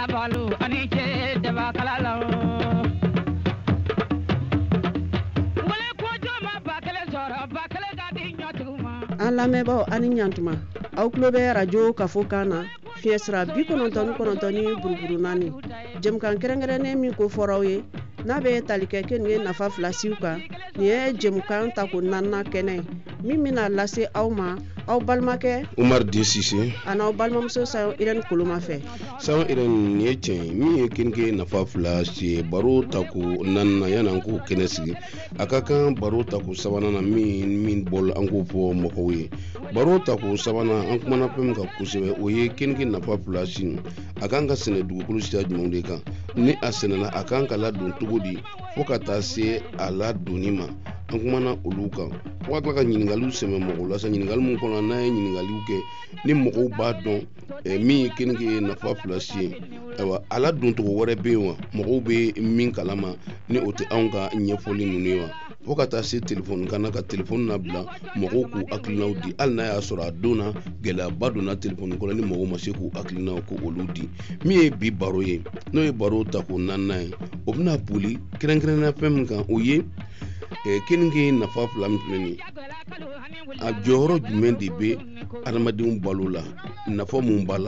An lamɛnbaaw ani ɲantuma aw tulo bɛ radio Kafo kan na fiɲɛ sira 99.4 buruburu 4 jɛmukan kɛrɛnkɛrɛnnen min ko fɔraw ye n'a bɛ tali kɛ keninge nafa filasiw kan nin ye jɛmukan tako 4nan kɛnɛ min bɛna lase aw ma aw balimakɛ Umar Desise ani aw balimamuso Sayon Irene Koloma fɛ. Sayon Irene ye tiɲɛ min ye keninge nafa filasi baro tako 4nan yan'an ko kɛnɛ sigi a ka kan baro tako 3nan na min bɔl an ko fɔ mɔgɔw ye. Baro tako 3nan an kumana fɛn min kan kosɛbɛ o ye keninge nafa filasi a kan ka sɛnɛ dugukolo sira jumɛnw de kan ni a sɛnɛla a kan ka ladon cogo di fo ka taa se a ladonni ma an kumana olu kan fo ka tila ka ɲininkaliw sɛmɛ mɔgɔw la sa ɲininkali mun kɔnɔ n'a ye ɲininkaliw kɛ ni mɔgɔw b'a dɔn min ye keninge nafa filasi ye ayiwa a ladon cogo wɛrɛ bɛ yen wa mɔgɔw bɛ min kalama ni o tɛ anw ka ɲɛfɔli ninnu ye wa fo ka taa se telefɔni kan na ka telefɔni labila mɔgɔw k'u hakilinaw di hali n'a y'a sɔrɔ a donna gɛlɛyaba donna telefɔni kɔnɔ ni mɔgɔw ma se k'u hakilinaw ko olu di min ye bi baro ye n'o ye baro tako 4nan ye o bɛna boli kɛrɛnkɛrɛnnenya fɛn min kan o ye keninge nafa fila min filɛ nin ye a jɔyɔrɔ jumɛn de bɛ adamadenw balo la nafa mun b'a la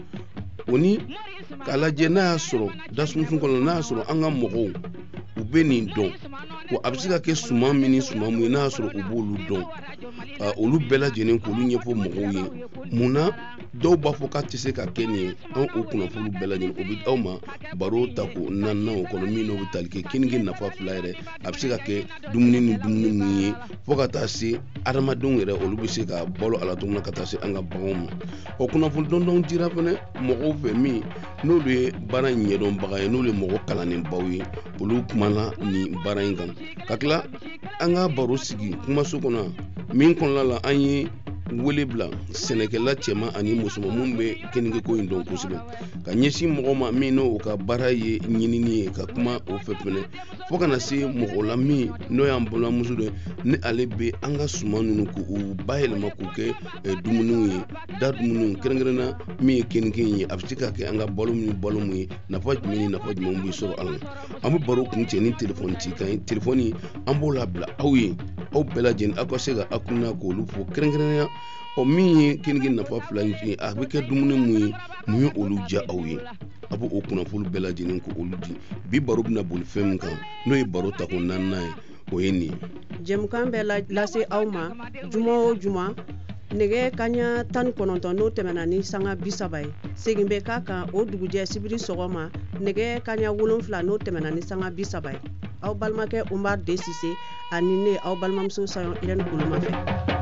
o ni k'a lajɛ n'a y'a sɔrɔ dasumunsun kɔnɔ n'a y'a sɔrɔ an ka mɔgɔw u bɛ nin dɔn wa a bɛ se ka kɛ suman min ni suman mun ye n'a y'a sɔrɔ u b'olu dɔn olu bɛɛ lajɛlen k'olu ɲɛfɔ mɔgɔw ye munna dɔw b'a fɔ k'a tɛ se ka kɛ nin ye an o kunnafoni bɛɛ lajɛlen o bɛ aw ma baro tako 4nan o kɔnɔ min n'o bɛ tali kɛ keninge nafa fila yɛrɛ a bɛ se ka kɛ dumuni ni dumuni mun ye fo ka taa se adamadenw yɛrɛ olu bɛ se ka balo a la cogo min na ka taa se an ka baganw ma o kunnafoni dɔndɔn dira fɛnɛ mɔgɔw fɛ min n'olu ye baara in ɲɛdɔnbaga ye n'olu ye mɔgɔ kalannenbaw ye olu kumana nin baara in kan ka tila an ka baro sigi kumaso kɔnɔ min kɔnɔna la an ye wele bila sɛnɛkɛla cɛman ani musoman mun bɛ keninge ko in dɔn kosɛbɛ ka ɲɛsin mɔgɔ ma min n'o ka baara ye ɲinini ye ka kuma o fɛ fɛnɛ fo kana se mɔgɔ la min n'o y'an balimamuso dɔ ye ni ale bɛ an ka suman ninnu k'u bayɛlɛma k'u kɛ dumuniw ye da dumuniw kɛrɛnkɛrɛnna min ye keninge in ye a bɛ se ka kɛ an ka balo mun ye nafa jumɛn ni nafa jumɛn bɛ sɔrɔ a la an bɛ baro kun cɛ ni telefɔni ci kan ye telefɔni an b'o labila aw ye aw bɛɛ lajɛlen aw ka se ka hakilina k'olu fɔ kɛrɛnkɛrɛnnenya min ye keninge nafa fila in ye a bɛ kɛ dumuni mun ye olu diya aw ye a b'o kunnafoni bɛɛ lajɛlen ko olu di bi baro bɛna boli fɛn min kan n'o ye baro tako 4nan ye o ye nin ye jɛmukan bɛ lase aw ma juma o juma nɛgɛ kaɲa 19 n'o tɛmɛna ni sanga 30 ye segin bɛ k'a kan o dugujɛ sibiri sɔgɔma nɛgɛ kaɲa 7 n'o tɛmɛna ni sanga 30 ye aw balimakɛ Umar Desise ani ne aw balimamuso Sayon Irene Koloma fɛ.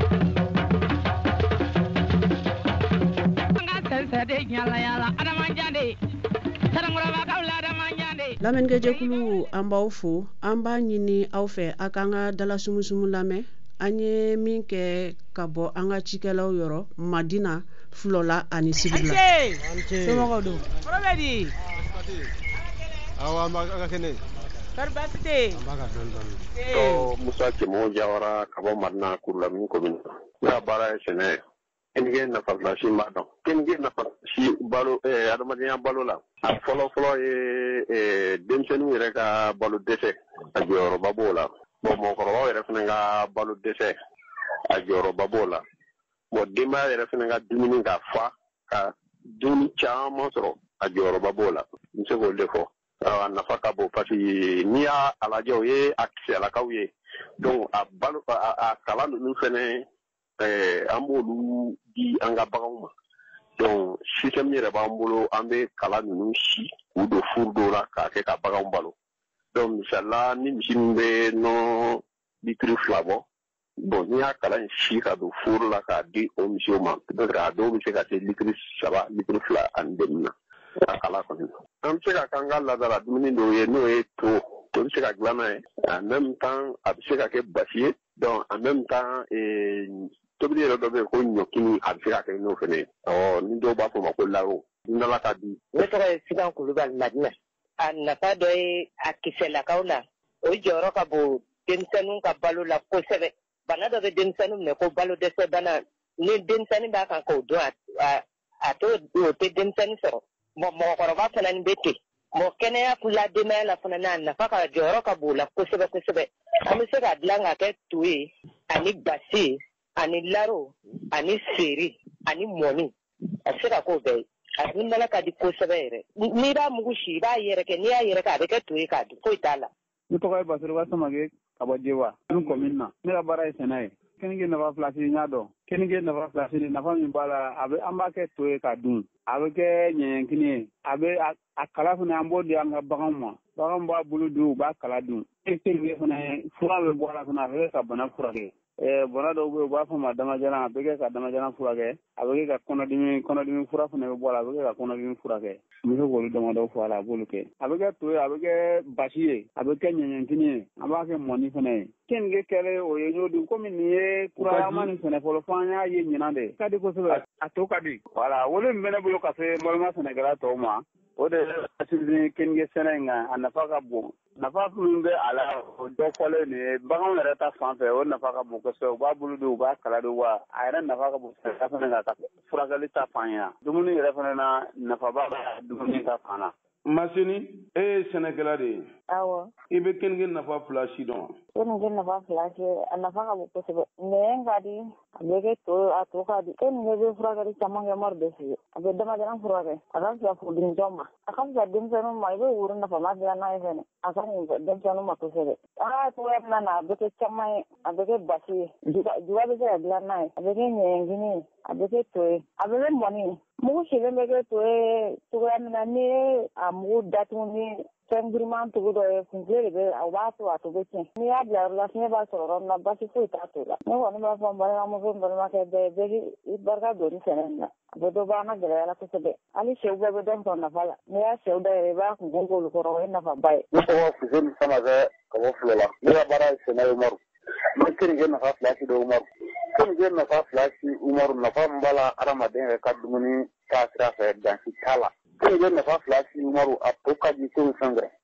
Lamɛnnikɛjɛkulu an b'aw fo an b'a ɲini aw fɛ a k'an ka dalasumusumu lamɛn an ye min kɛ ka bɔ an ka cikɛlaw yɔrɔ Madina Fulola ani Sibila somɔgɔw don awa maga kene Karbasite Musa Kemo Jawara ka bɔ Madina Kurula min commune ya baara ye sɛnɛ keninge nafa filasi b'a dɔn keninge nafa si balo adamadenya balo la a fɔlɔ ye denmisɛnninw yɛrɛ ka balo dɛsɛ a jɔyɔrɔba b'o la mɔgɔkɔrɔbaw yɛrɛ fana ka balo dɛsɛ a jɔyɔrɔba b'o la denbaya yɛrɛ fana ka dumuni ka fa ka dumuni caman sɔrɔ a jɔyɔrɔba b'o la n bɛ se k'o de fɔ a nafa ka bon parce que n'i y'a lajɛ o ye a kisɛlakaw ye donc a kala ninnu fana an b'olu di an ka baganw ma donc système yɛrɛ b'an bolo an bɛ kala ninnu si k'u don furu dɔw la k'a kɛ ka baganw balo donc misalila ni misi min bɛ nɔnɔ litiri 2 bɔ bon n'i y'a kala in si ka don furu la k'a di o misiw ma donc a dɔw bɛ se ka se litiri 3 litiri 2 ani demi na a kala kɔni an bɛ se ka k'an ka laadala dumuni dɔw ye n'o ye to bɛ se ka dilan n'a ye en même temps a bɛ se ka kɛ basi ye donc en même temps tobili yɛrɛ dɔ bɛ yen ko ɲɔkini a bɛ se ka kɛ n'o fana ye ni dɔw b'a fɔ o ma ko laro n'ala ka di. Ne tɔgɔ ye Sidan Kulubali Madina. A nafa dɔ ye a kisɛlakaw la o jɔyɔrɔ ka bon denmisɛnninw ka balo la kosɛbɛ bana dɔ bɛ denmisɛnninw minɛ ko balo dɛsɛ bana ni denmisɛnnin b'a kan k'o dɔn a t'o o tɛ denmisɛnnin sɔrɔ mɔgɔkɔrɔba fana bɛ ten kɛnɛya fula denbaya la fana n'a nafa ka jɔyɔrɔ ka bon la kosɛbɛ kosɛbɛ an bɛ se ka dilan ka kɛ to ye ani basi ani laro ani seri ani mɔni a bɛ se ka k'o bɛɛ ye a dundala ka di kosɛbɛ yɛrɛ n'i b'a mugu si i b'a yɛrɛ kɛ n'i y'a yɛrɛ kɛ a bɛ kɛ to ye k'a dun foyi t'a la. Ne tɔgɔ ye Basiruba Samake ka bɔ Jewa n commune na ne ka baara ye sɛnɛ ye kenige nafa filasi n y'a dɔn kenige nafa filasi nafa min b'a la an b'a kɛ to ye k'a dun a bɛ kɛ ɲɛɲɛkini ye a kala fana an b'o di an ka baganw ma baganw b'a bolo dun u b'a kala dun kenige fana fura bɛ bɔ a la fana a bɛ kɛ ka bana furakɛ bana dɔw bɛ yen u b'a fɔ ma damajalan a bɛ kɛ ka damajalan furakɛ a bɛ kɛ ka kɔnɔdimi fura fana bɛ bɔ a la a bɛ kɛ ka kɔnɔdimi furakɛ n bɛ se k'olu damadɔ fɔ a la a b'olu kɛ a bɛ kɛ to ye a bɛ kɛ basi ye a bɛ kɛ ɲɛɲɛkini ye an b'a kɛ mɔni fana ye kenige kɛlen o ye y'o di komi nin ye kurayama nin sɛnɛ fɔlɔ fo an y'a ye ɲinan de ka di kosɛbɛ a to ka di wala wolo min bɛ ne bolo ka se balima sɛnɛkɛla tɔw ma o de ye kenige sɛnɛ in kan a nafa ka bon nafa min bɛ a la o dɔ fɔlen nin ye baganw yɛrɛ ta fan fɛ o nafa ka bon kosɛbɛ u b'a bolo don u b'a kala don wa a yɛrɛ nafa ka bon sɛnɛ fana ka furakɛli ta fan ye dumuni yɛrɛ fana na nafa b'a la dumuni ta fan na. Masini e ye sɛnɛkɛla de ye. Awɔ. I bɛ kenige nafa fila si dɔn. Kenige nafa fila si a nafa ka bon kosɛbɛ nɛn ka di a bɛ kɛ a to ka di kenige bɛ furakɛli caman kɛ mɔri bɛ f'i ye a bɛ damadama furakɛ a ka fisa furudimidenw ma a ka fisa denmisɛnninw ma i bɛ woro nafama dilan n'a ye fɛnɛ a ka ɲi denmisɛnninw ma kosɛbɛ an ka togoya min na a bɛ kɛ caman ye a bɛ kɛ basi ye juga bɛ se ka dilan n'a ye a bɛ kɛ ɲɛɲɛkini ye a bɛ kɛ to ye a bɛ kɛ mɔni ye mugu silen bɛ kɛ to ye togoya min na n'i ye a mugu datugu ni fɛn giriman tugu dɔ ye kunkile de bɛ a b'a to a to bɛ tiɲɛ n'i y'a bila yɔrɔ la fiɲɛ b'a sɔrɔ yɔrɔ min na basi foyi t'a to la ne kɔni b'a fɔ n balimamuso n balimakɛ bɛɛ i barika don ni sɛnɛ in na a bɛ dɔ bɔ an ka gɛlɛya la kosɛbɛ hali sɛw bɛɛ bɛ dɔ sɔrɔ nafa la n'i y'a sɛw da yɛrɛ i b'a kun k'olu kɔrɔ o ye nafaba ye. Ne tɔgɔ Fuseni Samakɛ ka bɔ Fulo la ne ka baara ye sɛnɛ ye Umaru ne kenige nafa fila si dɔ Umaru kenige nafa fila si Umaru nafa min b'a la adamaden yɛrɛ ka dumuni taa sira fɛ dansi t'a la kenige nafa fila si Umaru a to ka di komi fɛn wɛrɛ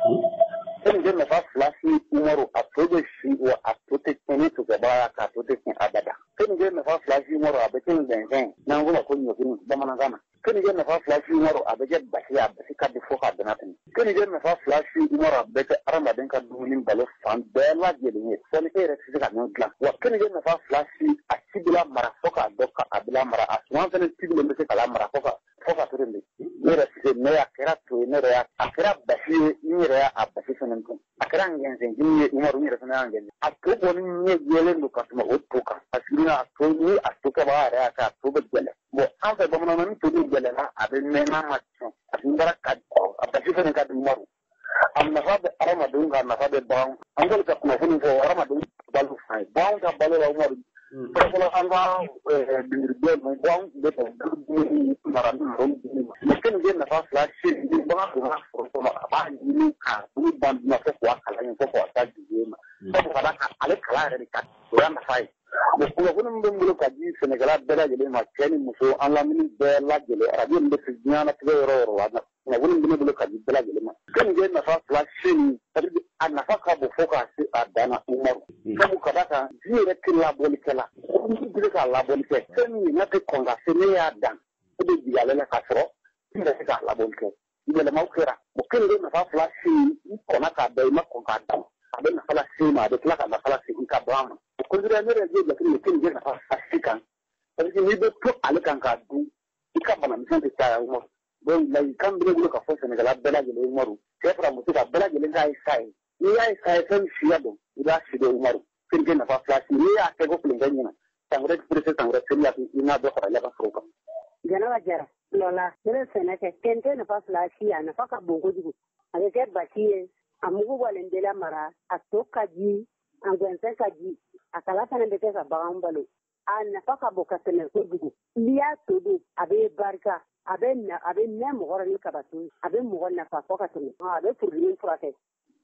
kenige nafa fila si Umaru a to bɛ si wa a to tɛ tiɲɛ ni tigɛbaga k'a to tɛ tiɲɛ abada kenige nafa fila si Umaru a bɛ kɛ ɲɛnfɛn n'an ko ma ko ɲɔkini bamanankan na kenige nafa fila si Umaru a bɛ kɛ basi a basi ka di fo k'a dana tɛmɛ kenige nafa fila si Umaru a bɛ kɛ adamaden ka dumuni balo fan bɛɛ lajɛlen ye fɔ ni e yɛrɛ tɛ se ka ɲɔ dilan wa kenige nafa fila si a si bɛ lamara fo k'a dɔn k'a bɛ lamara a suman fana tigilen bɛ se ka lamara fo ka to de ne yɛrɛ se ne a kɛra to ye ne yɛrɛ a kɛra basi ye n yɛrɛ y'a basi fana dun a kɛra ngɛnsɛnjini ye Umaru n yɛrɛ fana y'a ngɛnsɛn a to kɔni ɲɛ jɛlen don ka tɛmɛ o to kan parce que a to ni a to kɛbaga yɛrɛ y'a kɛ a to bɛ gɛlɛn bon an fɛ bamanankan ni to bɛ gɛlɛnna a bɛ mɛn n'a ma tiɲɛ a tun bara ka a basi fana ka di Umaru a nafa bɛ adamadenw ka nafa bɛ baganw an kɔni ka kunnafoni fɔ adamadenw balo fan ye baganw ka balo la Umaru fɔlɔ an ka biniribiyɛ ninnu baganw tun bɛ ka dumuni mara ni mɔgɔw dumuni ma mais kenige nafa fila si ni bagan donna foro kɔnɔ a b'a ɲini k'a dumuni ban dun fo k'a kalan yen fo k'a taa jigin ma sabu ka d'a kan ale kalan yɛrɛ de ka o y'a nafa ye mais kunnafoni min bɛ n bolo ka di sɛnɛkɛla bɛɛ lajɛlen ma cɛ ni muso an lamini bɛɛ lajɛlen arajo min bɛ se diɲɛnatigɛ yɔrɔ o yɔrɔ la kunnafoni min bɛ ne bolo ka di bɛɛ lajɛlen ma kenige nafa fila si ni a nafa ka bon fo k'a se a dan na Umaru sabu ka d'a kan ji yɛrɛ tɛ labɔlikɛla ji bɛ se ka labɔli kɛ fɛn min n'a tɛ kɔn ka se ne y'a dan o de jigin ale la k'a sɔrɔ ji bɛ se k'a labɔli kɛ yɛlɛmaw kɛra o kenige nafa fila si i kɔnna k'a bɛɛ i ma kɔn k'a dan a bɛ nafa lase i ma a bɛ tila ka nafa lase i ka bagan ma o kɔnsidera ne yɛrɛ ye jateminɛ kenige nafa fila si kan parce que n'i bɛ to ale kan k'a dun i ka banamisɛn tɛ caya Umaru donc ladilikan bɛ ne bolo ka fɔ sɛnɛkɛla bɛɛ lajɛlen Umaru cɛ fara muso ka bɛɛ lajɛlen k'a ye sa ye n'i y'a ye sa ye fɛn min siya dɔn i b'a si dɔn Umaru kenige nafa fila si n'i y'a kɛ ko kulenkɛ ɲɛna san wɛrɛ perese san wɛrɛ seli la i n'a dɔ fara ale ka foro kan. Jɛnɛba Jara Lola ne bɛ sɛnɛ kɛ kenige nafa fila si a nafa ka bon kojugu a bɛ kɛ basi ye a mugu bɔlen bɛ lamara a to ka di a ŋɛnsɛn ka di a kala fana bɛ kɛ ka baganw balo a nafa ka bon ka tɛmɛ kojugu n'i y'a to dun a bɛ barika a bɛ mɛn mɔgɔ ni kabatu a bɛ mɔgɔ nafa fɔ ka tɛmɛ a bɛ furudimi furakɛ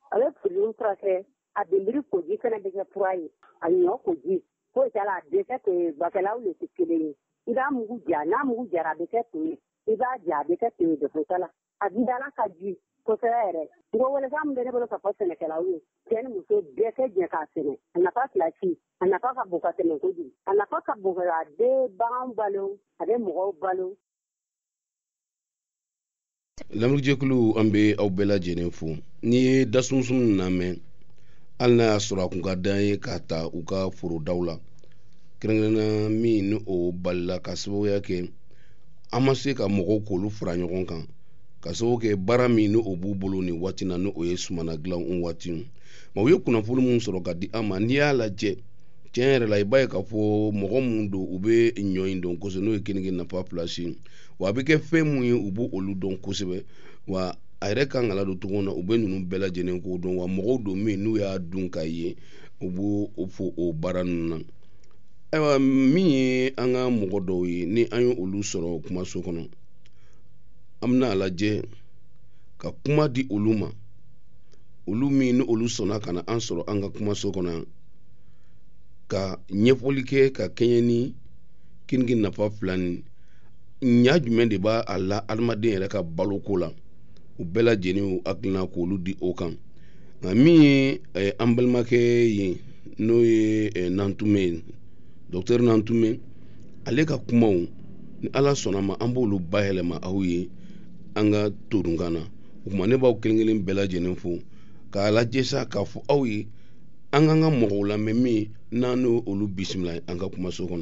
a denbiri koji fana bɛ kɛ fura ye a ɲɔ koji foyi t'a la a dɛsɛ tɛ bakɛlaw de tɛ kelen ye i b'a mugu ja n'a mugu jara a bɛ kɛ to ye i b'a ja a bɛ kɛ to ye de foyi t'a la a didala ka ji kosɛbɛ yɛrɛ n ko welekan min bɛ ne bolo ka fɔ sɛnɛkɛlaw ye cɛ ni muso bɛɛ kɛ jɛ k'a sɛnɛ a nafa fila si a nafa ka bon ka tɛmɛ kojugu a nafa ka bon a bɛ baganw balo a bɛ mɔgɔw balo lamrijekulu an bɛ aw bɛɛ lajɛlen fo n'i ye dasunsun lamɛn hali n'a y'a sɔrɔ a kun ka d'an ye k'a ta u ka forodaw la kɛrɛnkɛrɛnna min ni o balila ka sababuya kɛ an ma se ka mɔgɔw k'olu fara ɲɔgɔn kan ka sababu kɛ baara min ni o b'u bolo nin waati na ni o ye sumana dilan waati ma u ye kunnafoni min sɔrɔ ka di an ma n'i y'a lajɛ tiɲɛ yɛrɛ la i b'a ye k'a fɔ mɔgɔ mun don u bɛ ɲɔ in dɔn kosɛbɛ n'o ye kenige nafa pilasi wa a bɛ kɛ fɛn mun ye u b'o olu dɔn kosɛbɛ wa a yɛrɛ kan ka ladon cogo na u bɛ ninnu bɛɛ lajɛlen k'o dɔn wa mɔgɔw don min n'u y'a dun k'a ye u b'o fɔ o baara ninnu na ayiwa min ye an ka mɔgɔ dɔw ye ni an ye olu sɔrɔ kumaso kɔnɔ an bɛna lajɛ ka kuma di olu ma olu min ni olu sɔnna ka na an sɔrɔ an ka kumaso kɔnɔ ka ɲɛfɔli kɛ ka kɛɲɛ ni kenige nafa fila ni ɲa jumɛn de b'a la adamaden yɛrɛ ka baloko la u bɛɛ lajɛlen hakilina k'olu di o kan nka min ye an balimakɛ ye n'o ye Nantume ye Dr Nantume ale ka kumaw ni ala sɔnna ma an b'olu bayɛlɛma aw ye an ka todunkan na o kuma ne b'aw kelen kelen bɛɛ lajɛlen fo k'a lajɛ sa k'a fɔ aw ye an k'an ka mɔgɔw lamɛn min n'an n'o olu bisimila an ka kumaso kɔnɔ.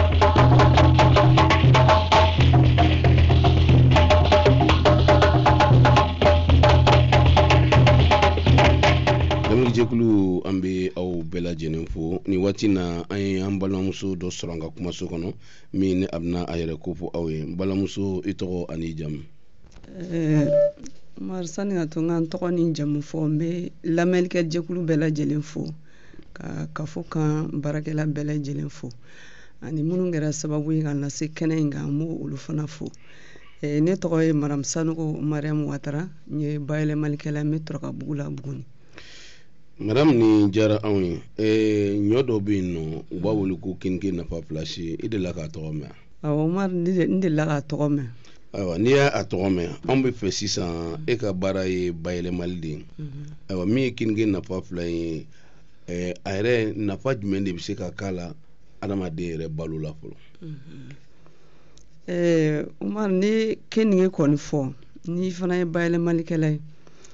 Lamɛnjɛkulu an bɛ aw bɛɛ lajɛlen fo ni waati na an ye an balimamuso dɔ sɔrɔ an ka kumaso kɔnɔ min ni a bɛna a yɛrɛ ko fɔ aw ye balimamuso i tɔgɔ ani jamu. Sani ka to n ka n tɔgɔ ni jamu fɔ n bɛ lamɛnnikɛ jɛkulu bɛɛ lajɛlen fo ka kafo kan baarakɛla bɛɛ lajɛlen fo ani minnu kɛra sababu ye ka lase kɛnɛ in kan an b'o olu fana fo. Ne tɔgɔ ye Madame Sanogo Mariam Ouattara n ye bayɛlɛmalikɛla n bɛ Tɔrɔkabugu la Buguni. Madame ni diyara anw ye ɲɔ dɔ bɛ yen nɔ u b'a wele ko kenige nafa pilasi i delila k'a tɔgɔ mɛn. Awɔ Umar n delila k'a tɔgɔ mɛn. Ayiwa n'i y'a tɔgɔ mɛn anw bɛ fɛ sisan e ka baara ye bayɛlɛmali de ye ayiwa min ye kenige nafa fila ye a yɛrɛ nafa jumɛn de bɛ se ka k'a la adamaden yɛrɛ balo la fɔlɔ. Umar ni kenige kɔni fɔ ni fana ye bayɛlɛmalikɛla ye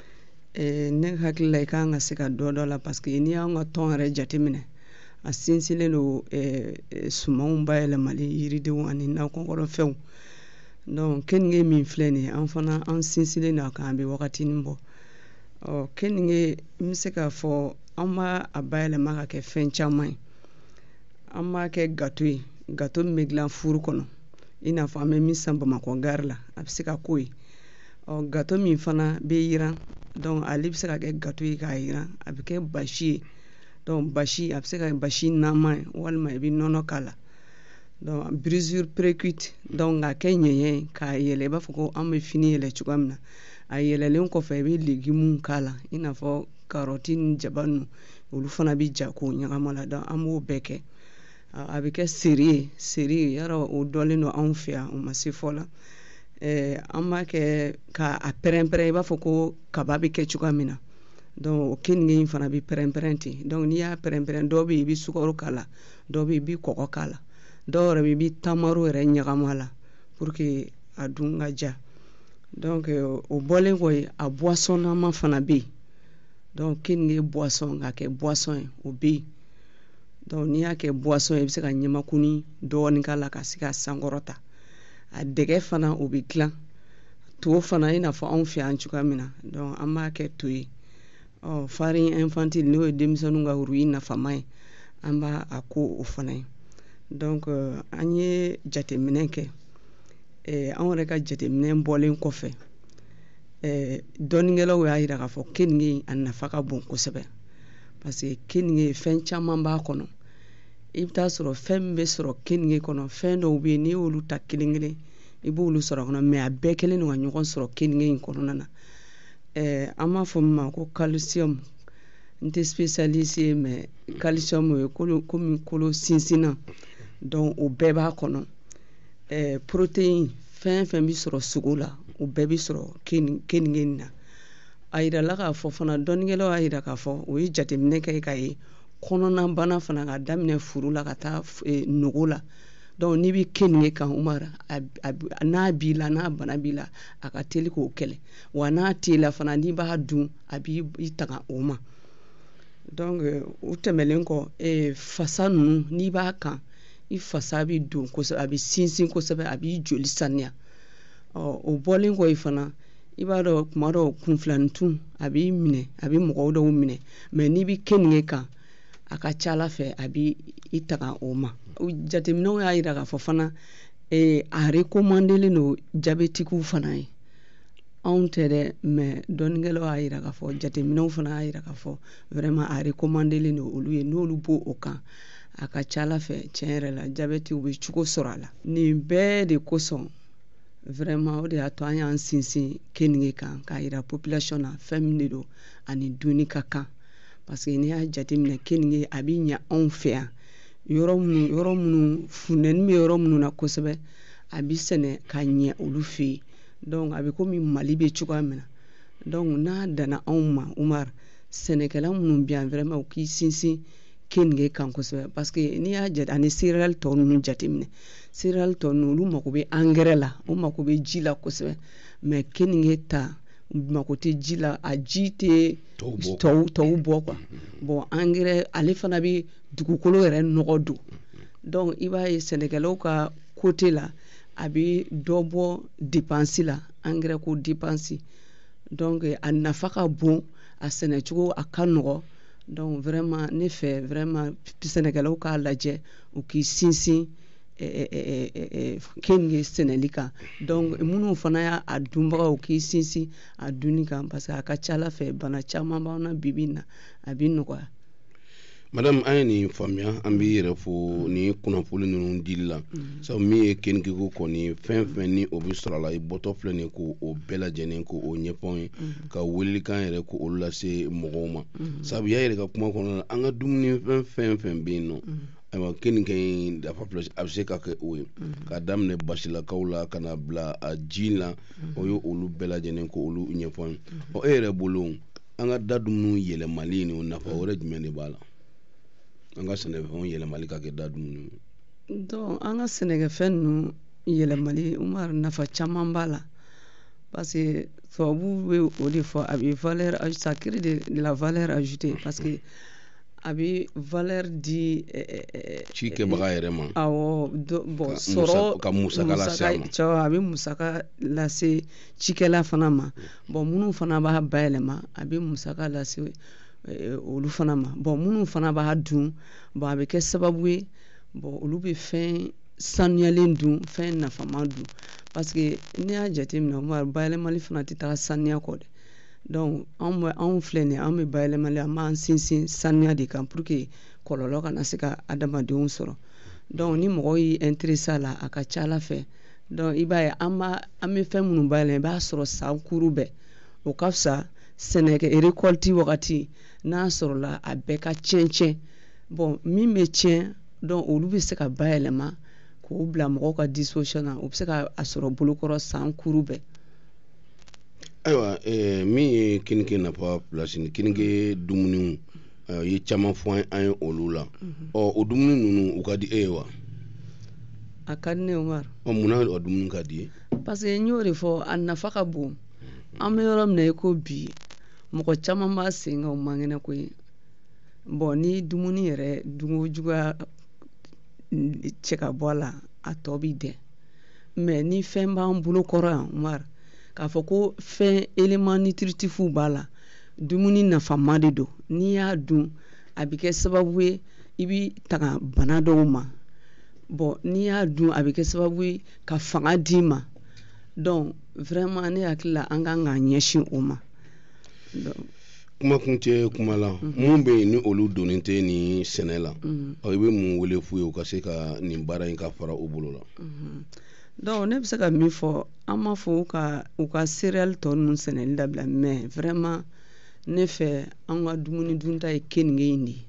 ne hakili la i kan ka se ka dɔ la parce que n'i y'an ka tɔn yɛrɛ jateminɛ a sinsinlen don sumanw bayɛlɛmali yiridenw ani nakɔkɔnɔfɛnw donc kenige min filɛ nin ye an fana an sinsinlen don a kan an bɛ wagatinin bɔ kenige n bɛ se k'a fɔ an b'a a bayɛlɛma ka kɛ fɛn caman ye an b'a kɛ gato ye gato min bɛ dilan furu kɔnɔ i n'a fɔ an bɛ min san Bamakɔ gare la a bɛ se ka k'o ye gato min fana bɛ yiran donc ale bɛ se ka kɛ gato ye k'a yiran a bɛ kɛ basi ye donc basi a bɛ se ka kɛ basi nama ye walima i bɛ nɔnɔ k'a la donc brisure précuite donc k'a kɛ ɲɛɲɛ k'a yɛlɛ i b'a fɔ ko an bɛ fini yɛlɛ cogoya min na a yɛlɛlen kɔfɛ i bɛ légumes k'a la i n'a fɔ carotte ni jaba ninnu olu fana bɛ ja k'o ɲagami a la donc an b'o bɛɛ kɛ a bɛ kɛ seri yarɔ o dɔlen don anw fɛ yan o ma se fɔ la an b'a kɛ k'a pɛrɛn-pɛrɛn i b'a fɔ ko kaba bɛ kɛ cogoya min na donc o kenige in fana bɛ pɛrɛn-pɛrɛn ten donc n'i y'a pɛrɛn-pɛrɛn dɔw bɛ yen i bɛ sukaro k'a la dɔw bɛ yen i bɛ kɔgɔ k'a la dɔw yɛrɛ bɛ i bɛ tamaro yɛrɛ ɲagami a la pour que a dun ka ja donc o bɔlen kɔ yen a boisson nama fana bɛ yen donc kenige boisson ka kɛ boisson ye o bɛ yen donc n'i y'a kɛ boisson ye i bɛ se ka ɲamakuni dɔɔni k'a la ka se ka sankɔrɔta a dɛgɛ fana o bɛ dilan to fana i n'a fɔ anw fɛ yan cogoya min na donc an b'a kɛ to ye farine infantile n'o ye denmisɛnninw ka ruyi nafama ye an b'a a ko o fana ye donc an ye jateminɛ kɛ anw yɛrɛ ka jateminɛ bɔlen kɔfɛ dɔnnikɛlaw y'a jira k'a fɔ kenige a nafa ka bon kosɛbɛ parce que kenige fɛn caman b'a kɔnɔ i bɛ taa sɔrɔ fɛn min bɛ sɔrɔ kenige kɔnɔ fɛn dɔw bɛ yen n'i y'olu ta kelen kelen i b'olu sɔrɔ a kɔnɔ mais a bɛɛ kɛlen don ka ɲɔgɔn sɔrɔ kenige in kɔnɔna na an b'a fɔ min ma ko calcium n tɛ spécialiste ye mais calcium o ye komi kolo sinsinna donc o bɛɛ b'a kɔnɔ protéine fɛn fɛn bɛ sɔrɔ sogo la o bɛɛ bɛ sɔrɔ kenige in na a yirala k'a fɔ fana dɔnnikɛlaw y'a yira k'a fɔ o ye jateminɛ kɛ k'a ye kɔnɔna bana fana ka daminɛ furu la ka taa nogo la donc n'i bɛ keninge kan Umar n'a b'i la n'a bana b'i la a ka teli k'o kɛlɛ wa n'a t'i la fana n'i b'a dun a b'i tanga o ma donc u tɛmɛlen kɔ fasa ninnu n'i b'a kan i fasa bɛ don kosɛbɛ a bɛ sinsin kosɛbɛ a b'i joli saniya o bɔlen kɔ fana i b'a dɔn tuma dɔw kunfilantun a b'i minɛ a bɛ mɔgɔw dɔw minɛ mais n'i bɛ keninge kan a ka ca Ala fɛ a b'i tanga o ma jateminɛw y'a jira k'a fɔ fana a recommandelen don jabɛtikuw fana ye anw tɛ dɛ mais dɔnnikɛlaw y'a jira k'a fɔ jateminɛw fana y'a jira k'a fɔ vraiment a recommandelen don olu ye n'olu b'o o kan a ka ca Ala fɛ tiɲɛ yɛrɛ la jabɛti u bɛ cogo sɔrɔ a la nin bɛɛ de kosɔn vraiment o de y'a to an y'an sinsin keninge kan k'a jira population na fɛn min de don ani dunni ka kan parce que n'i y'a jateminɛ keninge a bɛ ɲɛ anw fɛ yan yɔrɔ minnu funtɛni bɛ yɔrɔ minnu na kosɛbɛ a bɛ sɛnɛ ka ɲɛ olu fɛ yen donc a bɛ komi Mali bɛ cogoya min na donc n'a danna anw ma Umar sɛnɛkɛla minnu bɛ yan vraiment u k'i sinsin keninge kan kosɛbɛ parce que n'i y'a jate ani céréales tɔ ninnu jateminɛ céréales tɔ ninnu olu mako bɛ engrais la u mako bɛ ji la kosɛbɛ mais keninge ta mako tɛ ji la a ji tɛ tɔw bɔ quoi bon engrais ale fana bɛ dugukolo yɛrɛ nɔgɔ don donc i b'a ye sɛnɛkɛlaw ka côté la a bɛ dɔ bɔ dépense la engrais ko dépense donc a nafa ka bon a sɛnɛcogo a ka nɔgɔ donc vraiment ne fɛ vraiment sɛnɛkɛlaw k'a lajɛ u k'i sinsin keninge sɛnɛli kan donc minnu fana y'a dunbagaw k'i sinsin a dunni kan parce que a ka ca Ala fɛ bana caman b'an na bi na a bɛ nɔgɔya. Madame an ye nin faamuya an b'i yɛrɛ fo ni kunnafoni ninnu dili la sabu min ye keninge ko kɔni fɛn fɛn ni o bɛ sɔrɔ a la i bɔtɔ filɛ nin ko o bɛɛ lajɛlen ko o ɲɛfɔ ye ka welelikan yɛrɛ ko olu lase mɔgɔw ma sabu y'a yɛrɛ ka kuma kɔnɔ la an ka dumuni fɛn bɛ yen nɔ ayiwa keninge in dafa filɛ a bɛ se ka kɛ o ye k'a daminɛ basilakaw la ka na bila a ji la o ye olu bɛɛ lajɛlen ko olu ɲɛfɔ ye e yɛrɛ bolo an ka da dumuni yɛlɛmali ni o nafa wɛrɛ jumɛn de b'a la an ka sɛnɛfɛnw yɛlɛmali ka kɛ da dumuni donc an ka sɛnɛkɛfɛn ninnu yɛlɛmali Umar nafa caman b'a la parce que tubabuw bɛ o de fɔ a bɛ valeur ça crée de la valeur ajoutée parce que a bɛ valeur di cikɛbaga yɛrɛ ma awɔ bon sɔrɔ ka musaka lase a ma a bɛ musaka lase cikɛla fana ma bon minnu fana b'a bayɛlɛma a bɛ musaka lase olu fana ma bon minnu fana b'a dun bon a bɛ kɛ sababu ye bon olu bɛ fɛn sanuyalen dun fɛn nafama dun parce que n'i y'a jateminɛ bayɛlɛmali fana tɛ taa sanuya kɔ dɛ donc anw filɛ nin ye an bɛ bayɛlɛmali an b'an sinsin sanuya de kan pour que kɔlɔlɔ kana se ka adamadenw sɔrɔ donc ni mɔgɔw y'i intéressé a la a ka ca Ala fɛ donc i b'a ye an bɛ fɛn minnu bayɛlɛma i b'a sɔrɔ san kuru bɛɛ o ka fisa sɛnɛkɛ récolte wagati n'a sɔrɔla a bɛɛ ka tiɲɛ bon min bɛ tiɲɛ donc olu bɛ se ka bayɛlɛma k'o bila mɔgɔw ka disposition na o bɛ se ka a sɔrɔ bolokɔrɔ san kuru bɛɛ. ayiwa min ye keninge nafa place ni keninge dumuniw ye caman fɔ an ye olu la o dumuni ninnu u ka di e ye wa. a ka di ne ye Umar. munna o dumuni ka di ye. parce que n y'o de fɔ a nafa ka bon an bɛ yɔrɔ min na i ko bi mɔgɔ caman b'a sen kan o man kɛnɛ ko ye bon ni dumuni yɛrɛ dunko juguya cɛ ka bɔ a la a tɔ bɛ dɛn mais ni fɛn b'an bolo kɔrɔ yan Umar k'a fɔ ko fɛn élément nutritif b'a la dumuni nafama de don n'i y'a dun a bɛ kɛ sababu ye i bɛ tanga bana dɔw ma bon n'i y'a dun a bɛ kɛ sababu ye ka fanga d'i ma donc vraiment ne hakili la an kan k'an ɲɛsin o ma. kuma kun tɛ kuma la mun bɛ yen ni olu donnen tɛ nin sɛnɛ la i bɛ mun wele f'u ye u ka se ka nin baara in ka fara u bolo la. donc ne bɛ se ka min fɔ an m'a fɔ u ka céréales tɔ ninnu sɛnɛli dabila mais vraiment ne fɛ an ka dumuni dunta ye keninge in de ye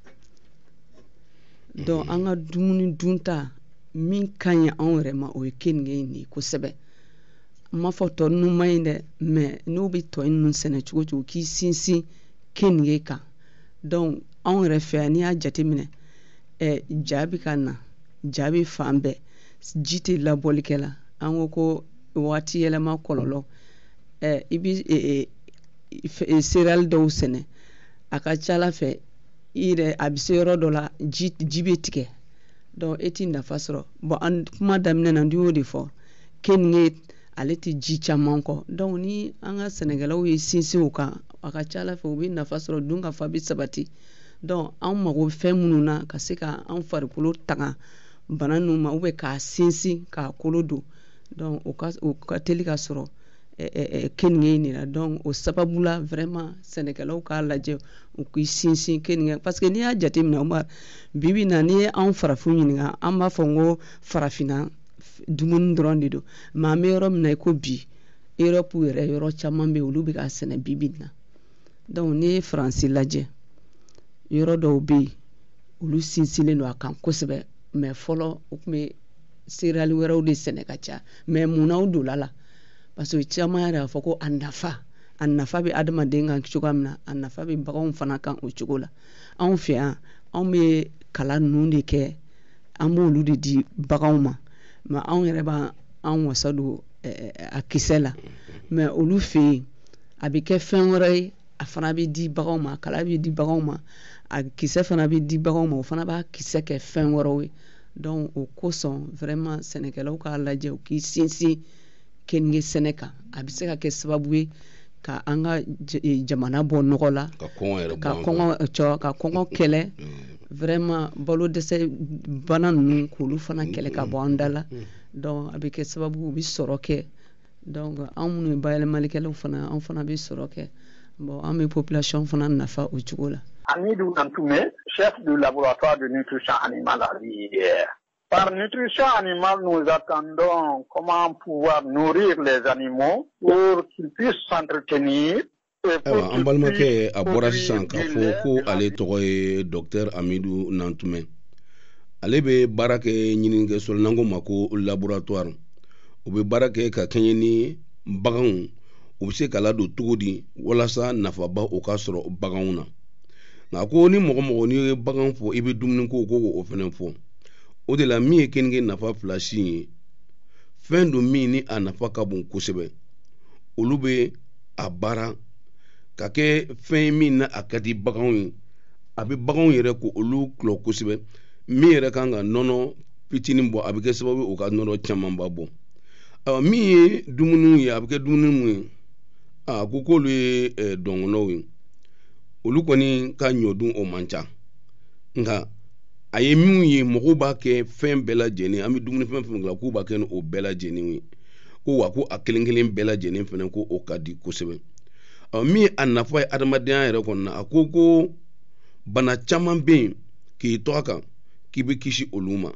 donc an ka dumuni dunta min ka ɲi anw yɛrɛ ma o ye keninge in de ye kosɛbɛ. n m'a fɔ tɔ ninnu ma ɲi dɛ mais n'u bɛ tɔ ninnu sɛnɛ cogo cogo k'i sinsin keninge kan donc anw yɛrɛ fɛ yan n'i y'a jateminɛ ja bɛ ka na ja bɛ fan bɛɛ ji tɛ labɔli kɛ la an ko ko waati yɛlɛma kɔlɔlɔ i bi céréales dɔw sɛnɛ a ka ca Ala fɛ i yɛrɛ a bɛ se yɔrɔ dɔ la ji bɛ tigɛ donc e tɛ nafa sɔrɔ bon an kuma daminɛ na n y'o de fɔ keninge ale tɛ ji caman kɔ donc ni an ka sɛnɛkɛlaw ye sinsin o kan a ka ca Ala fɛ u bɛ nafa sɔrɔ dun ka fa bɛ sabati donc an mago fɛn minnu na ka se ka an farikolo tanga bana ninnu ma k'a sinsin k'a kolo don donc o ka teli ka sɔrɔ keninge in de la donc o sababu la vraiment sɛnɛkɛlaw k'a lajɛ u k'i sinsin keninge parce que n'i y'a jateminɛ Umar bibi na n'i ye anw farafinw ɲininka an b'a fɔ n ko farafinna dumuni dɔrɔn de don mais an bɛ yɔrɔ min na i ko bi Europe yɛrɛ yɔrɔ caman bɛ yen olu bɛ k'a sɛnɛ bibi na donc n'i ye Faransi lajɛ yɔrɔ dɔw bɛ yen olu sinsinlen don a kan kosɛbɛ mais fɔlɔ u tun bɛ céréales wɛrɛw de sɛnɛ ka ca mais munna u donna la parce que caman yɛrɛ y'a fɔ ko a nafa bɛ adamaden kan cogoya min na a nafa bɛ baganw fana kan o cogo la anw fɛ yan anw bɛ kala ninnu de kɛ an b'olu de di baganw ma mais anw yɛrɛ b'an wasa don a kisɛ la mais olu fɛ yen a bɛ kɛ fɛn wɛrɛ ye a fana bɛ di baganw ma kala bɛ di baganw ma a kisɛ fana bɛ di baganw ma o fana b'a kisɛ kɛ fɛn wɛrɛw ye donc o kosɔn vraiment sɛnɛkɛlaw k'a lajɛ u k'i sinsin keninge sɛnɛ kan a bɛ se ka kɛ sababu ye ka an ka jamana bɔ nɔgɔ la ka kɔngɔ kɛlɛ vraiment balo dɛsɛ bana ninnu k'olu fana kɛlɛ ka bɔ an da la donc a bɛ kɛ sababu u bɛ sɔrɔ kɛ donc anw minnu ye bayɛlɛmalikɛlaw fana anw fana bɛ sɔrɔ kɛ bon an bɛ population fana nafa o cogo la. Amidou Nantoumé, chef du laboratoire de nutrition animale à l'IIDR. Par nutrition animale, nous attendons comment pouvoir nourrir les animaux pour qu'ils puissent s'entretenir. An balimakɛ a bɔra sisan k'a fɔ ko ale tɔgɔ ye Dr Amidou Nantoumé. Ale bɛ baara kɛ ɲininikɛso la n'an ko ma ko laboratoire. U bɛ baara kɛ ka kɛɲɛ ni baganw u bɛ se ka ladon cogo di walasa nafaba o ka sɔrɔ baganw na. Nka ko ni mɔgɔ n'i ye bagan fɔ i bɛ dumuni ko o fana fɔ. O de la min ye keninge nafa fila si ye fɛn don min ni a nafa ka bon kosɛbɛ olu bɛ a baara ka kɛ fɛn min na a ka di baganw ye a bɛ baganw yɛrɛ ko olu kulɔ kosɛbɛ min yɛrɛ kan ka nɔnɔ fitinin bɔ a bɛ kɛ sababu o ka nɔnɔ camanba bɔ min ye dumuni ye a bɛ kɛ dumuni mun ye a ko k'olu ye dɔngɔnɔw ye olu kɔni ka ɲɔdun o man ca nka a ye min ye mɔgɔw b'a kɛ fɛn bɛɛ lajɛlen an bɛ dumuni fɛn dilan k'u b'a kɛ ni o bɛɛ lajɛlen ye ko wa ko a kelen kelen bɛɛ lajɛlen fana ko o ka di kosɛbɛ min a nafa ye adamadenya yɛrɛ kɔnɔna a ko bana caman bɛ yen k'i to a kan k'i bɛ kisi olu ma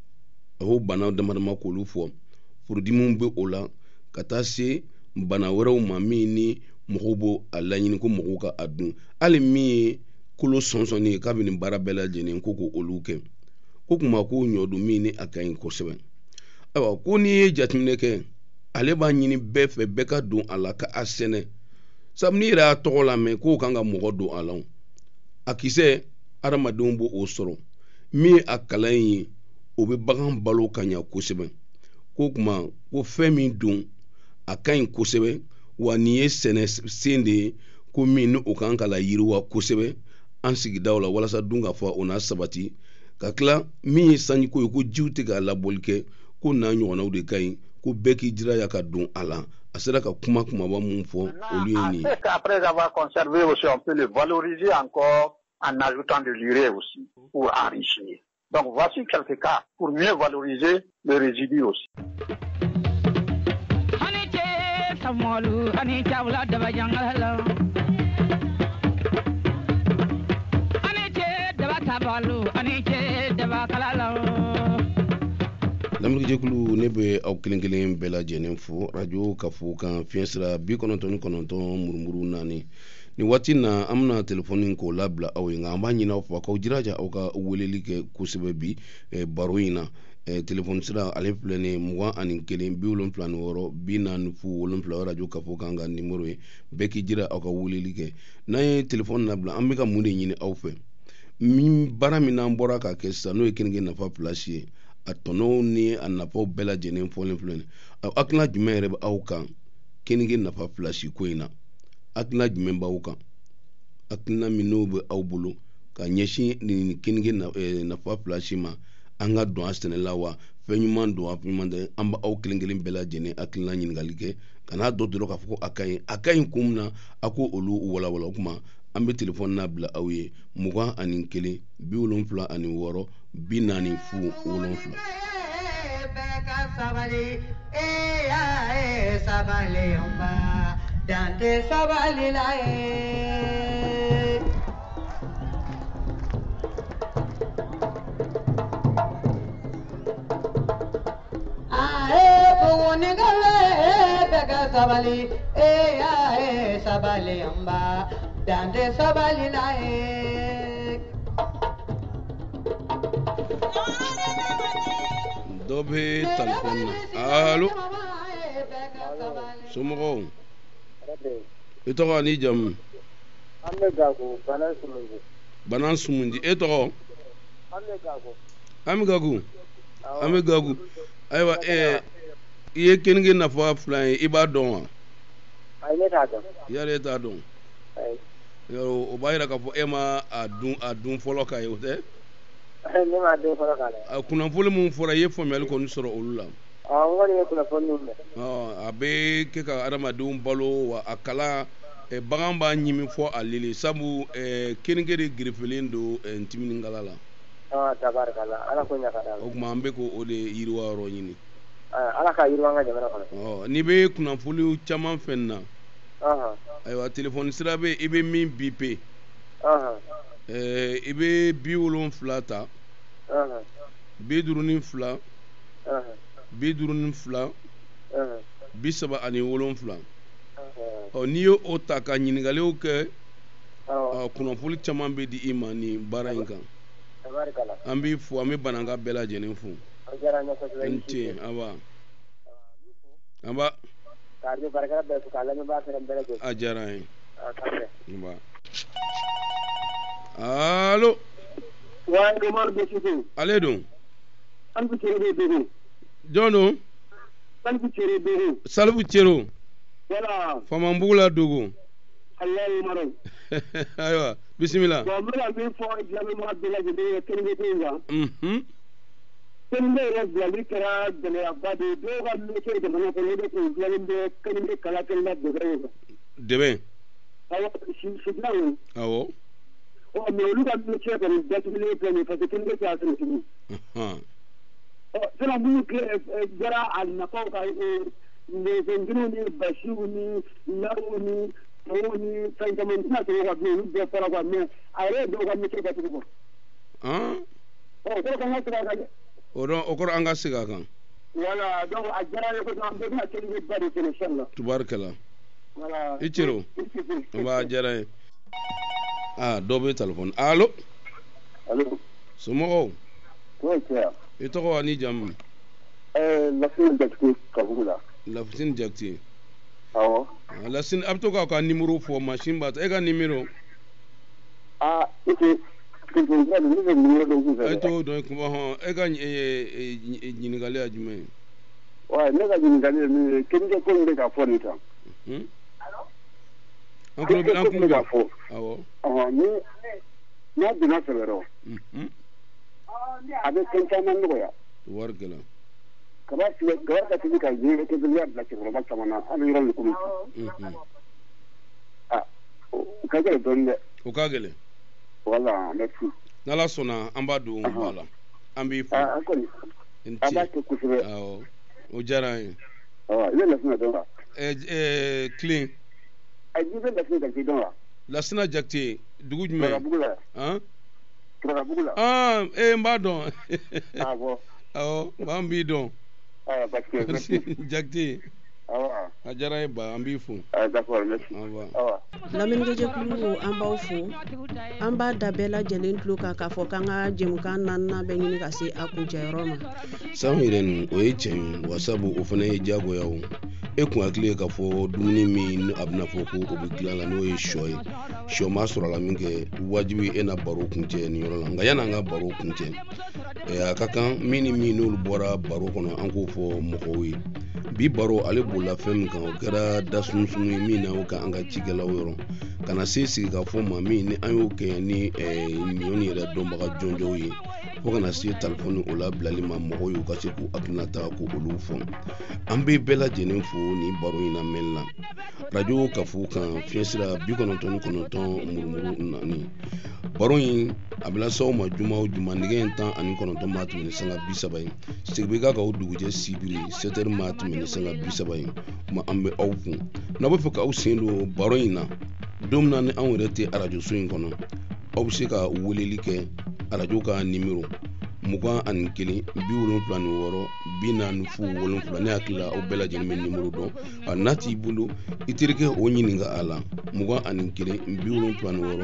a y'o bana damadama k'olu fɔ furudimiw bɛ o la ka taa se bana wɛrɛw ma min ni mɔgɔw b'o a laɲini ko mɔgɔw ka a dun hali min ye kolo sɔnsɔnni ye k'a bɛ nin baara bɛɛ lajɛlen ko olu kɛ ko kuma ko ɲɔdon min ni a ka ɲi kosɛbɛ ayiwa ko n'i ye jateminɛ kɛ ale b'a ɲini bɛɛ fɛ bɛɛ ka don a la ka a sɛnɛ sabu n'i yɛrɛ y'a tɔgɔ lamɛn k'o kan ka mɔgɔ don a la a kisɛ adamadenw b'o sɔrɔ min ye a kalan ye o bɛ bagan balo ka ɲɛ kosɛbɛ ko kuma ko fɛn min don a ka ɲi kosɛbɛ wa nin ye sɛnɛ sen de ye ko min ni o kan ka la yiriwa kosɛbɛ an sigidaw la walasa dun ka fa o n'a sabati ka tila min ye sanjiko ye ko jiw tɛ k'a labɔli kɛ ko n'a ɲɔgɔnnaw de ka ɲi ko bɛɛ k'i jiraya ka don a la a sera ka kumaba mun fɔ olu ye nin ye. Après avoir conservé aussi on peut le valoriser encore en ajoutant de l'urée aussi pour enrichir. Donc voici quelques cas pour mieux valoriser le résidu aussi. Lamɛnnikɛjɛkulu ne bɛ aw kelen kelen bɛɛ lajɛlen fo radio Kafo kan fiɲɛ sira 99.9 murumuru 4 nin waati na an bɛna telefɔni k'o labila aw ye nka an b'a ɲini aw fɛ k'aw jiraja aw ka weleli kɛ kosɛbɛ bi baro in na telefɔni sira ale filɛ nin 21 76 40 radio Kafo kan ka numéro ye bɛɛ k'i jira aw ka weleli kɛ n'an ye telefɔni labila an bɛ ka mun de ɲini aw fɛ min baara min n'an bɔra k'a kɛ sisan n'o ye keninge nafa place ye a tɔnɔw ni a nafaw bɛɛ lajɛlen fɔlen filɛ nin hakilina jumɛn yɛrɛ bɛ aw kan kenige nafa filasi ko in na hakilina jumɛn b'aw kan hakilina min n'o bɛ aw bolo ka ɲɛsin nin kenige nafa filasi ma an ka don a sɛnɛla wa fɛn ɲuman don a ɲuman tɛ an bɛ aw kelen kelen bɛɛ lajɛlen hakilina ɲininkali kɛ ka n'a dɔ dɔrɔn k'a fɔ ko a ka ɲi kun min na a ko olu walawala o kuma an bɛ telefɔni n'a bila aw ye 21 76 40 7 sabali sabali dante sabali la sabali sabali dante sabali la dɔ bɛ telefɔni na alo somɔgɔw i tɔgɔ ni jamu banan sumundi e tɔgɔ ami gagu ayiwa i ye kenige nafa fila ye i b'a dɔn wa yari e t'a dɔn o b'a yira k'a fɔ e ma a dun fɔlɔ k'a ye o tɛ a kunnafoni mun fɔra i ye faamuyali kɔni sɔrɔ olu la a bɛ kɛ ka adamadenw balo wa a kalan bagan b'a ɲimi fɔ a lili sabu kenige de girifelen don ntimininkala la o kuma an bɛ k'o de yiriwa yɔrɔ ɲini n'i bɛ kunnafoni caman fɛn na ayiwa telefɔni sira bɛ i bɛ min bipe i bɛ 72 ta 52 52 37 n'i ye o ta ka ɲininkaliw kɛ kunnafoni caman bɛ di i ma nin baara in kan an b'i fo an bɛ bananka bɛɛ lajɛlen fo n ce aba a diyara an ye alo ale don jɔn don Salifu Cero Famanbugu la Dogo ayiwa bisimila kenige yɛrɛ bilali kɛra gɛlɛyaba de ye dɔw ka métier jamana kɔnɔ o de tun bilalen bɛ kenige kala kɛla dɛbɛ kan dɛbɛ awɔ sidilanw awɔ mais olu ka métier kɔni datugulen filɛ nin ye parce que kenige tɛ a sɛnɛ tugun sinon minnu kɛra a nafaw ka lɛzɛnjiriw ni basiw ni lariw ni tɔw ni fɛn caman tɛna sɔrɔ ka bilen olu bɛɛ fɔra quoi mais a yɛrɛ ye dɔw ka métier datugu quoi o kɔrɔ kan ka sira kan dɛ o kɔrɔ an ka segin a kan voilà donc a diyara n ye kosɛbɛ an bɛɛ bɛna kenige ba de sɛnɛ inchallah tubarikala voilà i Cero o b'a diyara ye dɔ bɛ telefɔni alo somɔgɔw i tɔgɔ ni jamu Lasine Jakite Kabugu la Lasine Jakite awɔ Lasine a bɛ to k'a ka numéro fɔ machine b'a ta e ka numéro e t'o dɔn kuma hɔn e ka ɲininkali ye jumɛn ye ne ka ɲininkali ye min ye kenige ko in bɛ ka fɔ nin kan an tulo bɛ ka fɔ awɔ n'a donna sɛbɛrɛ a bɛ fɛn caman nɔgɔya wari gɛlɛn kaba ka teli ka yiri kebeliya bila cɛkɔrɔba caman na an bɛ yɔrɔ min komi o ka gɛlɛn dɔɔnin dɛ o ka gɛlɛn voilà merci n'Ala sɔnna an b'a don ba la an b'i fo an kɔni an b'a kɛ kosɛbɛ awɔ o diyara an ye i bɛ Lasina dɔn wa Kilen i bɛ Lasina Jakite dɔn wa Lasina Jakite dugu jumɛn Turakabugu la Turakabugu la n b'a dɔn awɔ an b'i dɔn merci Jakite a diyara ye ba an b'i fo d'accord merci lamɛnnikɛjɛkulu an b'aw fo an b'a da bɛɛ lajɛlen tulo kan k'a fɔ k'an ka jɛmukan naaninan bɛ ɲini ka se a kuncɛyɔrɔ ma san yɛrɛ nin o ye tiɲɛ ye wa sabu o fana ye diyagoya o e kun hakili ka fɔ dumuni min a bɛna fɔ ko o bɛ dilan la n'o ye sɔ ye sɔ ma sɔrɔ la min kɛ wajibi e na baro kun cɛ nin yɔrɔ la nka yan'an ka baro kun cɛ a ka kan min ni min n'olu bɔra baro kɔnɔ an k'o fɔ mɔgɔw ye bi baro ale bolila fɛn min kan o kɛra da sunsun ye min na o ka an ka cikɛlaw yɔrɔ kana se sigi ka fɔ ma min ni an y'o kɛ ni ɲɔni yɛrɛ dɔnbaga jɔnjɔw ye fo kana se telefɔni o la bilali ma mɔgɔw ye u ka se k'u hakilinata ko olu fɔ an bɛ bɛɛ lajɛlen fo ni baro in lamɛnni la radio Kafu kan fiɲɛsira 99.9 murumuru naani baro in a bɛ lase aw ma juma o juma nɛgɛ 19 ma tɛmɛ ni sanga 30 ye sigi bɛ k'a kan o dugujɛ sibiri 7h ma tɛmɛ ni sanga 30 ye kuma an bɛ aw kun n'a bɛ fɛ k'aw sen don baro in na don min na ni anw yɛrɛ tɛ radio so in kɔnɔ aw bɛ se ka weleli kɛ radio ka nimero 21 76 44 ne hakili la aw bɛɛ lajɛlen bɛ nimero dɔn a n'a t'i bolo i terikɛ o ɲininka a la 21 76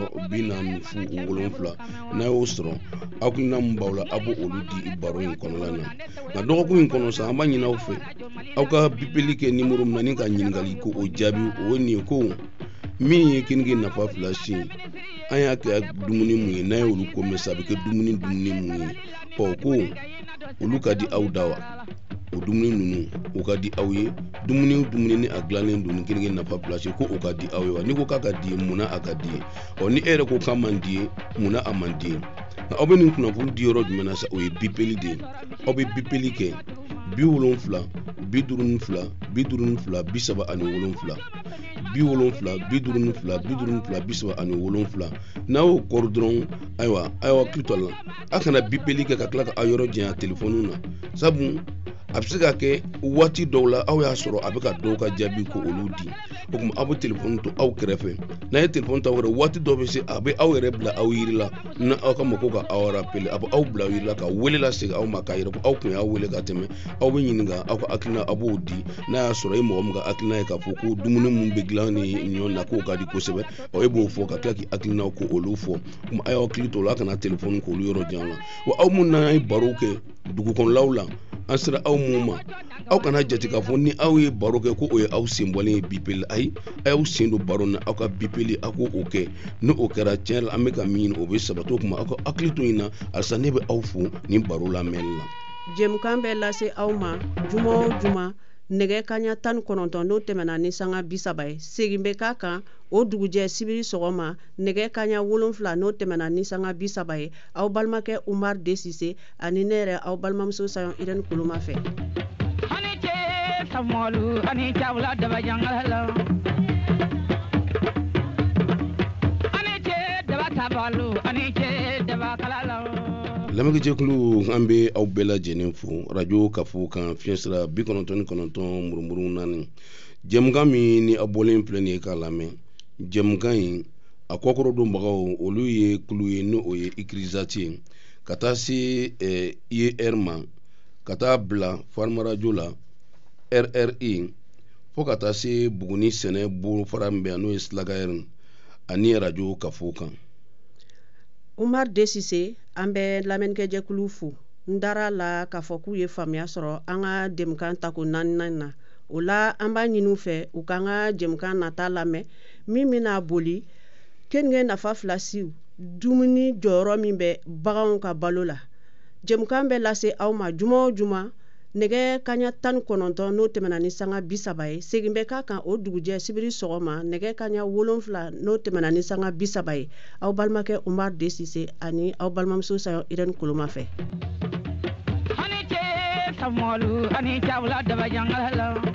44 n'a y'o sɔrɔ hakilina min b'aw la aw b'o olu di baro in kɔnɔna na nka dɔgɔkun in kɔnɔ sa an b'a ɲini aw fɛ aw ka bipeli kɛ nimero min na ni ka ɲininkali ko o jaabi o ye nin ye ko min ye kenige nafa fila si an y'a kɛ dumuni mun ye n'a ye olu ko mɛn sa a bɛ kɛ dumuni mun ye ɔ ko olu ka di aw da wa o dumuni ninnu o ka di aw ye dumuni ni a dilannen don ni kenige nafa fila si ko o ka di aw ye wa ni ko k'a ka di ye munna a ka di ye ɔ ni e yɛrɛ ko k'a man di ye munna a man di ye nka aw bɛ nin kunnafoni di yɔrɔ jumɛn na sa o ye bipeli de ye aw bɛ bipeli kɛ 70 52 52 37 70 n'a y'o kɔrɔ dɔrɔn ayiwa hakili la a kana bipeli kɛ ka tila ka aw yɔrɔ janya telefɔniw na sabu a bɛ se ka kɛ waati dɔw la aw y'a sɔrɔ a bɛ ka dɔw ka jaabi ko olu di o kuma aw bɛ telefɔni to aw kɛrɛfɛ n'a ye telefɔni ta aw yɛrɛ waati dɔw bɛ se a bɛ aw yɛrɛ bila aw yiri la na aw ka mako ka aw rappelé a bɛ aw bila aw yiri la ka wele lase aw ma k'a yɛrɛ ko aw kun y'aw wele ka tɛmɛ aw bɛ ɲininka aw ka hakilina aw b'o di n'a y'a sɔrɔ e mɔgɔ min ka hakilina ye k'a fɔ ko dumuni min bɛ dilan ni ɲɔ na k'o ka di kosɛbɛ e b'o fɔ ka tila k'i hakilinaw ko olu fɔ kuma a y'aw hakili to o la a kana telefɔni k'olu yɔrɔ jan la wa aw mun n'an ye baro kɛ dugukɔnɔlaw la an sera aw mun ma aw kana jate k'a fɔ ni aw ye baro kɛ ko o ye aw sen bɔlen ye bipeli ayi a y'aw sen don baro na aw ka bipeli aw ko o kɛ ni o kɛra tiɲɛ la an bɛ ka min ɲini o bɛ sabati o kuma aw ka hakili to in na alisa ne bɛ aw fo nin baro lamɛnni la jɛmukan bɛ lase aw ma juma o juma nɛgɛ kaɲa 19 n'o tɛmɛna ni sanga 30 ye segin bɛ k'a kan o dugujɛ sibiri sɔgɔma nɛgɛ kaɲa 7 n'o tɛmɛna ni sanga 30 ye aw balimakɛ Umar Desise ani ne yɛrɛ aw balimamuso Sayon Irene Koloma fɛ ani cɛ samolu ani cawla daba jangala ani cɛ daba tabalu ani cɛ daba kalala lamɛnkɛjɛkulu an bɛ aw bɛɛ lajɛlen fo radio Kafu kan fiɲɛsira 99.9 murumuru naani jɛmukan min ni a bɔlen filɛ nin ye k'a lamɛn jɛmukan in a kɔkɔrɔ donbagaw olu ye kulu ye n'o ye Ikrizati ye ka taa se IER ma ka taa bila Farma radio la RRI fo ka taa se Buguni sɛnɛ bolo fara min bɛ yan n'o ye Silagayɛri ani radio Kafu kan Umar Desise an bɛ lamɛnnikɛjɛkulu fo n dara la k'a fɔ k'u ye faamuya sɔrɔ an ka jɛmukan tako 4 na o la an b'a ɲini u fɛ u k'an ka jɛmukan nata lamɛn min bɛna boli kenige nafa filasiw dumuni jɔyɔrɔ min bɛ baganw ka balo la jɛmukan bɛ lase aw ma juma o juma nɛgɛ kaɲa 19 n'o tɛmɛna ni sanga 30 ye segin bɛ k'a kan o dugujɛ sibiri sɔgɔma nɛgɛ kaɲa 7 n'o tɛmɛna ni sanga 30 ye aw balimakɛ Umar Desise ani aw balimamuso Sayon Irene Koloma fɛ ani cɛ samolu ani cawla daba jangala